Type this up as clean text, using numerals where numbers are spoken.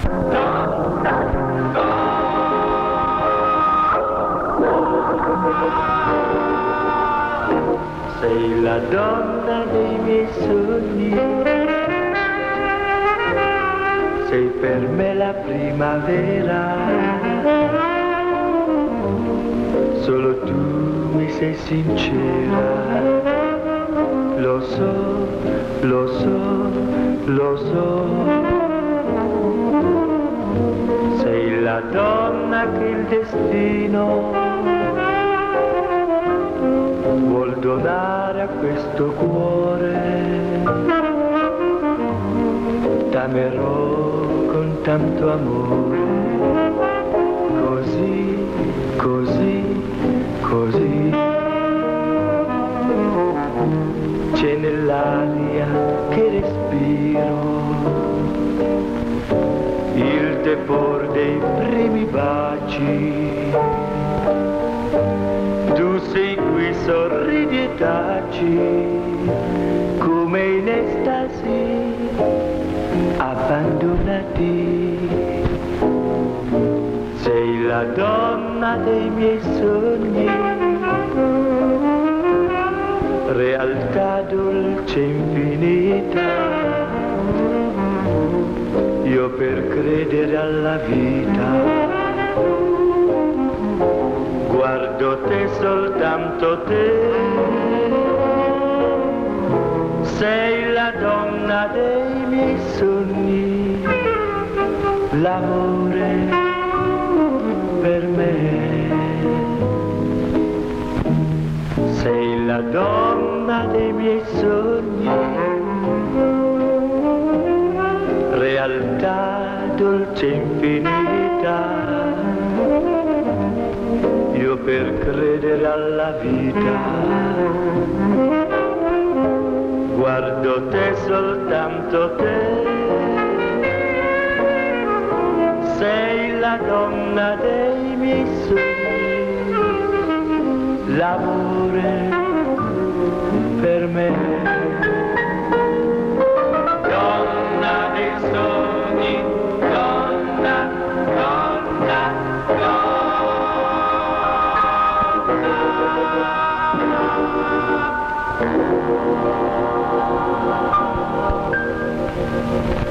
Sei la donna dei miei sogni, sei per me la primavera, solo tu mi sei sincera, lo so, lo so, lo so. Sei la donna che il destino vuol donare a questo cuore, t'amerò con tanto amore, così, così, così. C'è nell'aria che respiro il tepor dei primi baci. Tu sei qui, sorridi e taci, come in estasi, abbandonati. Sei la donna dei miei sogni, realtà dolce infinita. Io per credere alla vita guardo te, soltanto te. Sei la donna dei miei sogni, l'amore per me. Sei la donna dei miei sogni, realtà dolce infinita. Io per credere alla vita guardo te, soltanto te. Sei la donna dei miei sogni, l'amore per me. Donna dei sogni, donna, donna, donna.